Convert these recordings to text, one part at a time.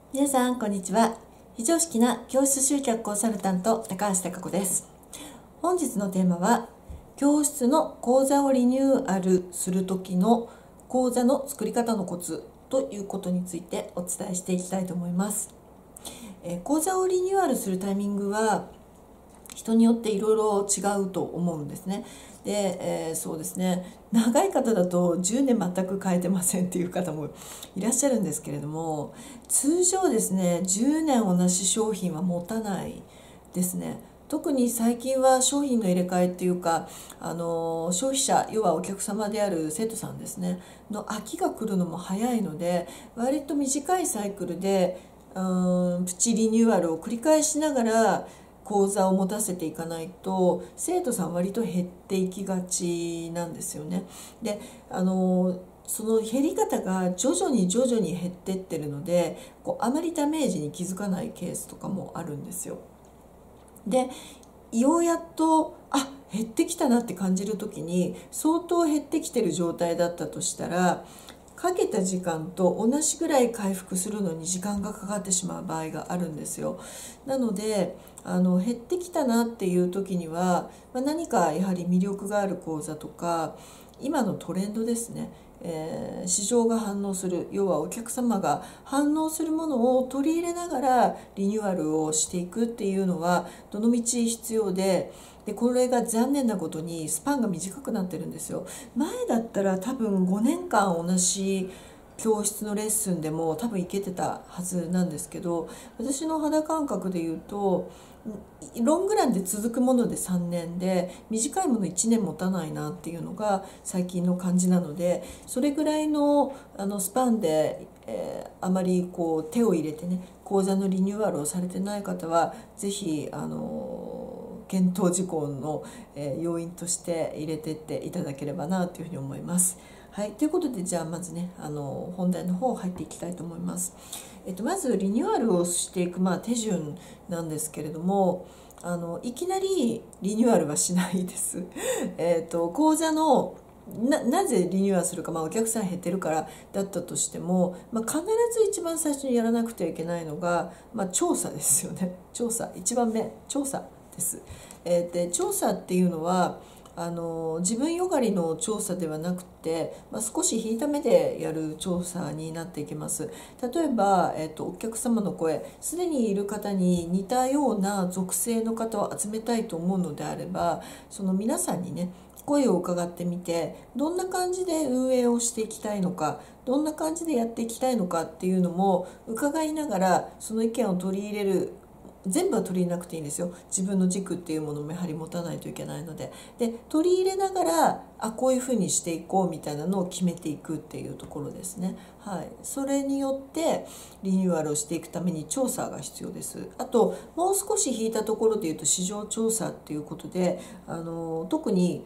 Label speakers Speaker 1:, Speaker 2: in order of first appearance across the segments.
Speaker 1: 皆さんこんにちは。非常識な教室集客コンサルタント高橋貴子です。本日のテーマは教室の講座をリニューアルする時の講座の作り方のコツということについてお伝えしていきたいと思います。講座をリニューアルするタイミングは人によっていろいろ違うと思うんですね。で、そうですね、長い方だと10年全く変えてませんっていう方もいらっしゃるんですけれども、通常ですね10年同じ商品は持たないですね。特に最近は商品の入れ替えっていうか、消費者、要はお客様である生徒さんですねの飽きが来るのも早いので、割と短いサイクルでプチリニューアルを繰り返しながら講座を持たせていかないと生徒さん割と減っていきがちなんですよね。で、その減り方が徐々に減ってってるので、あまりダメージに気づかないケースとかもあるんですよ。で、ようやっと減ってきたなって感じる時に相当減ってきてる状態だったとしたら、かけた時間と同じぐらい回復するのに時間がかかってしまう場合があるんですよ。なので減ってきたなっていう時には、何かやはり魅力がある講座とか今のトレンドですね、市場が反応する、要はお客様が反応するものを取り入れながらリニューアルをしていくっていうのはどのみち必要で、これが残念なことにスパンが短くなってるんですよ。前だったら多分5年間同じ教室のレッスンでも多分いけてたはずなんですけど、私の肌感覚で言うとロングランで続くもので3年で短いもの1年持たないなっていうのが最近の感じなので、それぐらいのスパンで、あまり手を入れてね講座のリニューアルをされてない方はぜひ検討事項の要因として入れてっていただければなというふうに思います。はい、ということで、じゃあまずね本題の方入っていきたいと思います。まずリニューアルをしていく、手順なんですけれども、いきなりリニューアルはしないです。講座のなぜリニューアルするか、お客さん減ってるからだったとしても、必ず一番最初にやらなくてはいけないのが、調査ですよね。調査、一番目調査です。調査っていうのは自分よがりの調査ではなくて、少し引いた目でやる調査になっていきます。例えば、お客様の声、すでにいる方に似たような属性の方を集めたいと思うのであれば、その皆さんにね声を伺ってみて、どんな感じで運営をしていきたいのか、どんな感じでやっていきたいのかっていうのも伺いながら、その意見を取り入れる。全部は取り入れなくていいんですよ。自分の軸っていうものもやはり持たないといけないので、取り入れながらこういうふうにしていこうみたいなのを決めていくっていうところですね。はい、それによってリニューアルをしていくために調査が必要です。あともう少し引いたところでいうと市場調査っていうことで、特に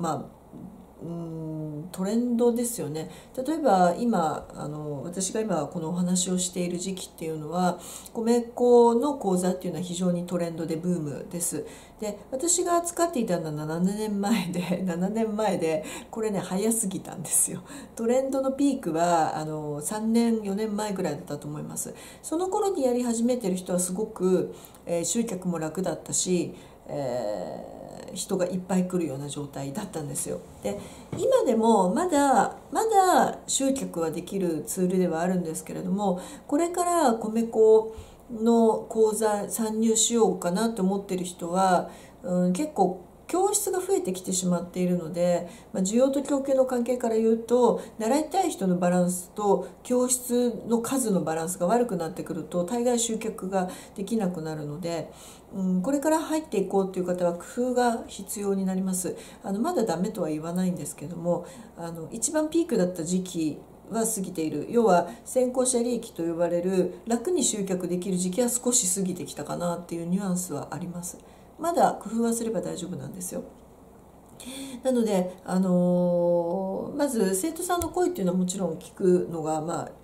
Speaker 1: トレンドですよね。例えば今私が今このお話をしている時期っていうのは、米粉の講座っていうのは非常にトレンドでブームです。で、私が使っていたのは7年前で7年前で、これね早すぎたんですよ。トレンドのピークは3年4年前ぐらいだったと思います。その頃にやり始めてる人はすごく、集客も楽だったし、人がいっぱい来るような状態だったんですよ。で、今でもまだ集客はできるツールではあるんですけれども、これから米粉の講座参入しようかなと思ってる人は、結構教室が増えてきてしまっているので、需要と供給の関係から言うと、習いたい人のバランスと教室の数のバランスが悪くなってくると大概集客ができなくなるので、これから入っていこうという方は工夫が必要になります。まだダメとは言わないんですけども、一番ピークだった時期は過ぎている。要は先行者利益と呼ばれる楽に集客できる時期は少し過ぎてきたかなっていうニュアンスはあります。まだ工夫はすれば大丈夫なんですよ。なので、まず生徒さんの声っていうのはもちろん聞くのが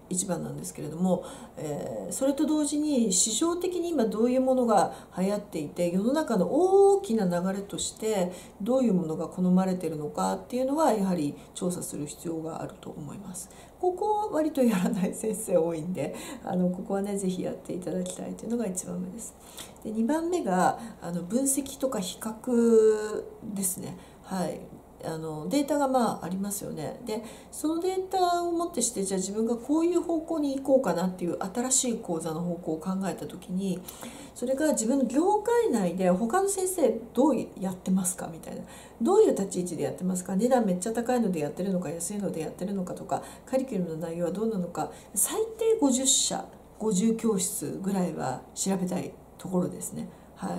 Speaker 1: 一番なんですけれども、それと同時に市場的に今どういうものが流行っていて、世の中の大きな流れとしてどういうものが好まれているのかっていうのはやはり調査する必要があると思います。ここは割とやらない先生多いんで、ここはねぜひやっていただきたいというのが1番目です。で2番目が分析とか比較ですね。はい、データがありますよね。でそのデータをもってして、じゃあ自分がこういう方向に行こうかなっていう新しい講座の方向を考えた時に、それが自分の業界内で他の先生どうやってますかみたいな、どういう立ち位置でやってますか、値段めっちゃ高いのでやってるのか安いのでやってるのかとか、カリキュラムの内容はどうなのか、最低50社50教室ぐらいは調べたいところですね。はい、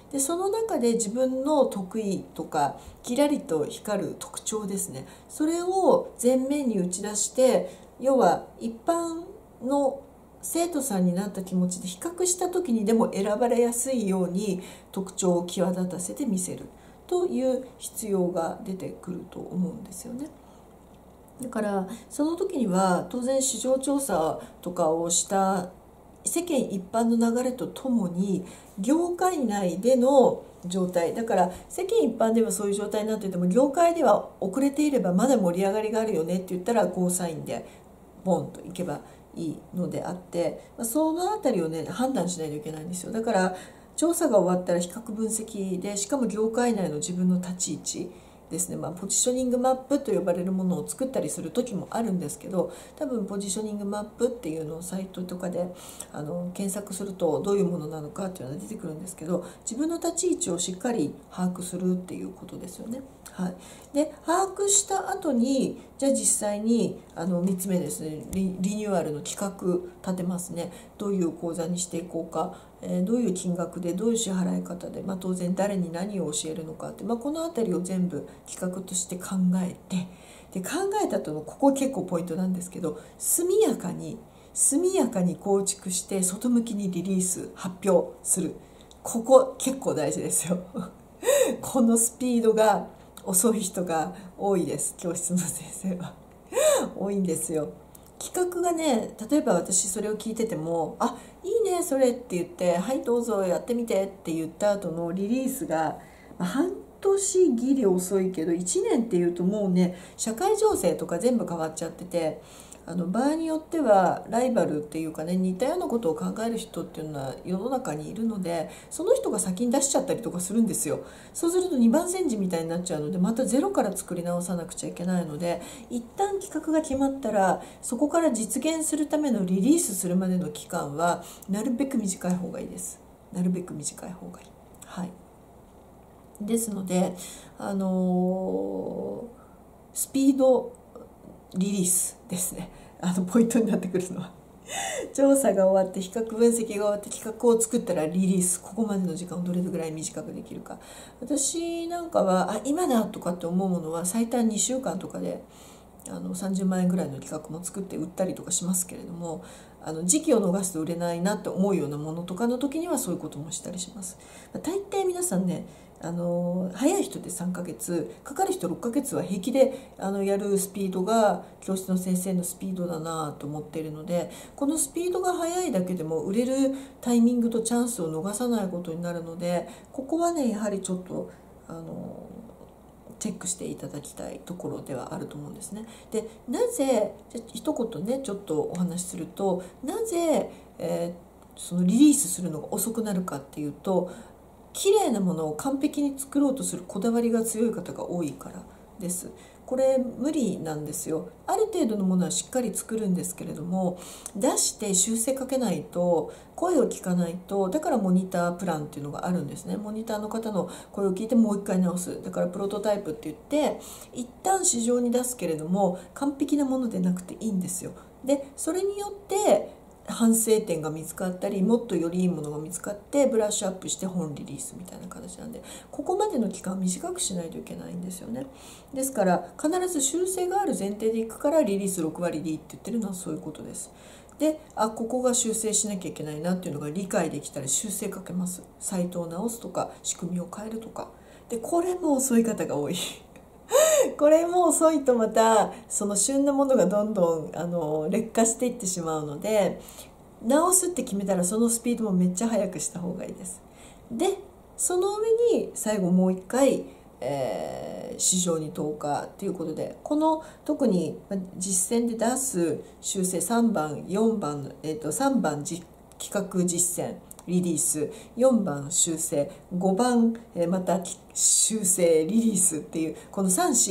Speaker 1: でその中で自分の得意とかキラリと光る特徴ですね、それを前面に打ち出して、要は一般の生徒さんになった気持ちで比較した時にでも選ばれやすいように特徴を際立たせて見せるという必要が出てくると思うんですよね。だからその時には当然市場調査とかをした世間一般の流れとともに業界内での状態だから、世間一般ではそういう状態になっていても業界では遅れていればまだ盛り上がりがあるよねって言ったらゴーサインでボンといけばいいのであって、そのあたりをね判断しないといけないんですよ。だから調査が終わったら比較分析で、しかも業界内の自分の立ち位置ですね、ポジショニングマップと呼ばれるものを作ったりする時もあるんですけど、多分ポジショニングマップっていうのをサイトとかで検索するとどういうものなのかっていうのが出てくるんですけど、自分の立ち位置をしっかり把握するっていうことですよね。はい、で把握した後にじゃあ実際に3つ目ですね、リニューアルの企画立てますね。どういう講座にしていこうか、どういう金額でどういう支払い方で、当然誰に何を教えるのかって、この辺りを全部企画として考えて、で考えた後のここ結構ポイントなんですけど、速やかに構築して外向きにリリース発表する、ここ結構大事ですよこのスピードが遅い人が多いです。教室の先生は多いんですよ。企画がね、例えば私それを聞いてても「あ、いいねそれ」って言って「はいどうぞやってみて」って言った後のリリースが、半年ギリ遅いけど1年っていうともうね、社会情勢とか全部変わっちゃってて、場合によってはライバルっていうかね、似たようなことを考える人っていうのは世の中にいるので、その人が先に出しちゃったりとかするんですよ。そうすると2番煎じみたいになっちゃうので、またゼロから作り直さなくちゃいけないので、一旦企画が決まったらそこから実現するためのリリースするまでの期間はなるべく短い方がいいです。なるべく短い方がいい。はい。ですので、スピードリリースですね。ポイントになってくるのは調査が終わって比較分析が終わって企画を作ったらリリース、ここまでの時間をどれぐらい短くできるか。私なんかは今だとかって思うものは最短2週間とかで30万円ぐらいの企画も作って売ったりとかしますけれども、時期を逃すと売れないなって思うようなものとかの時にはそういうこともしたりします。大体皆さんね、早い人で3ヶ月かかる人6ヶ月は平気でやるスピードが教室の先生のスピードだなと思っているので、このスピードが速いだけでも売れるタイミングとチャンスを逃さないことになるので、ここはねやはりちょっとチェックしていただきたいところではあると思うんですね。でなぜ一言ねちょっとお話しすると、なぜ、そのリリースするのが遅くなるかっていうと、綺麗なものを完璧に作ろうとするこだわりが強い方が多いからです。これ無理なんですよ。ある程度のものはしっかり作るんですけれども、出して修正かけないと、声を聞かないと、だからモニタープランっていうのがあるんですね。モニターの方の声を聞いてもう一回直す。だからプロトタイプって言って一旦市場に出すけれども完璧なものでなくていいんですよ。でそれによって反省点が見つかったり、もっとよりいいものが見つかってブラッシュアップして本リリースみたいな形なんで、ここまでの期間を短くしないといけないんですよね。ですから必ず修正がある前提でいくからリリース6割でいいって言ってるのはそういうことです。でここが修正しなきゃいけないなっていうのが理解できたら修正かけます。サイトを直すとか仕組みを変えるとかで、これも遅い方が多いこれも遅いとまたその旬なものがどんどん劣化していってしまうので、直すって決めたらそのスピードもめっちゃ速くした方がいいです。でその上に最後もう一回、市場に投下ということで、この特に実践で出す修正3番4番、3番企画実践リリース、4番修正、5番また修正リリースっていう、この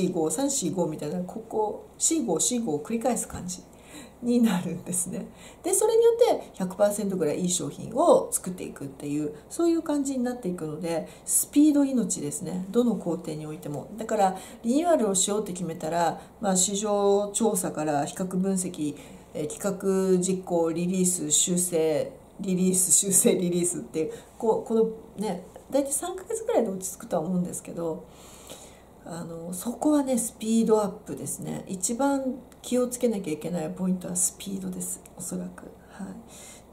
Speaker 1: 345みたいな、ここ45を繰り返す感じになるんですね。でそれによって 100% ぐらいいい商品を作っていくっていう、そういう感じになっていくので、スピード命ですね、どの工程においても。だからリニューアルをしようって決めたら、市場調査から比較分析、企画実行リリース修正リリースっていう、このね大体3ヶ月ぐらいで落ち着くとは思うんですけど、そこはねスピードアップですね。一番気をつけなきゃいけないポイントはスピードです、おそらく。はい、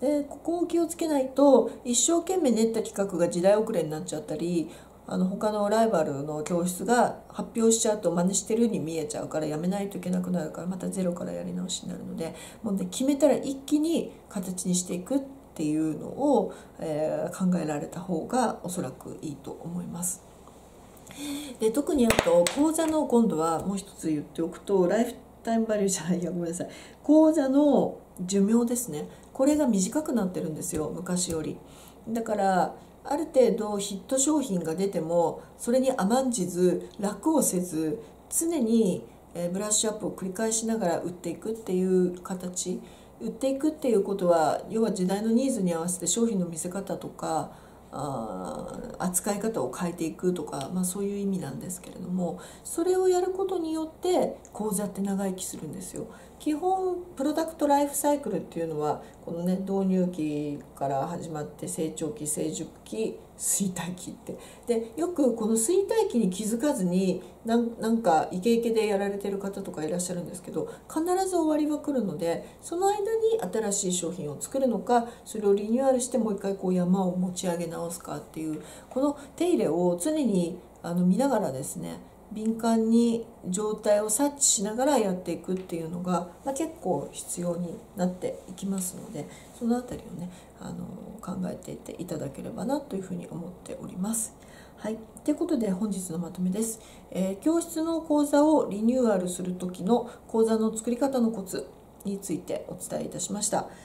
Speaker 1: でここを気をつけないと、一生懸命練った企画が時代遅れになっちゃったり、他のライバルの教室が発表しちゃうと真似してるに見えちゃうからやめないといけなくなるから、またゼロからやり直しになるので、もうね決めたら一気に形にしていくっていうのを、考えられた方がおそらくいいと思います。で特に講座の、今度はもう一つ言っておくと、ライフタイムバリューじゃない、ごめんなさい、講座の寿命ですね、これが短くなってるんですよ、昔より。だからある程度ヒット商品が出てもそれに甘んじず楽をせず、常にブラッシュアップを繰り返しながら売っていくっていう形。売っていくっていうことは、要は時代のニーズに合わせて商品の見せ方とか扱い方を変えていくとか、そういう意味なんですけれども、それをやることによって講座って長生きするんですよ。基本プロダクトライフサイクルっていうのは、このね導入期から始まって成長期、成熟期、衰退期って、でよくこの衰退期に気づかずになんかイケイケでやられてる方とかいらっしゃるんですけど、必ず終わりは来るので、その間に新しい商品を作るのか、それをリニューアルしてもう一回山を持ち上げ直すかっていう、この手入れを常に見ながらですね、敏感に状態を察知しながらやっていくっていうのが、結構必要になっていきますので、そのあたりをね考えていっていただければなというふうに思っております。はい、ということで本日のまとめです。教室の講座をリニューアルする時の講座の作り方のコツについてお伝えいたしました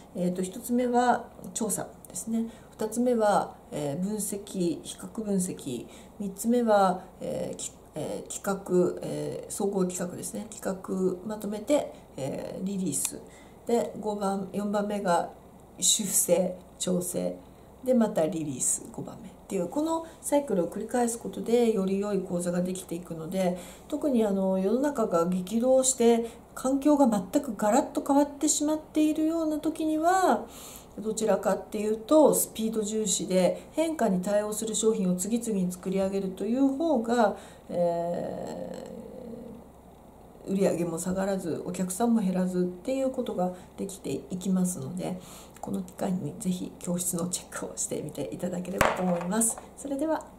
Speaker 1: 。1つ目は調査ですね。2つ目は分析、比較分析。3つ目は企画、総合企画ですね。企画まとめてリリースで、4番目が修正、調整で、またリリース5番目っていう、このサイクルを繰り返すことでより良い講座ができていくので、特に世の中が激動して環境が全くガラッと変わってしまっているような時には、どちらかっていうとスピード重視で変化に対応する商品を次々に作り上げるという方が、売上も下がらずお客さんも減らずっていうことができていきますので、この機会にぜひ教室のチェックをしてみていただければと思います。それでは。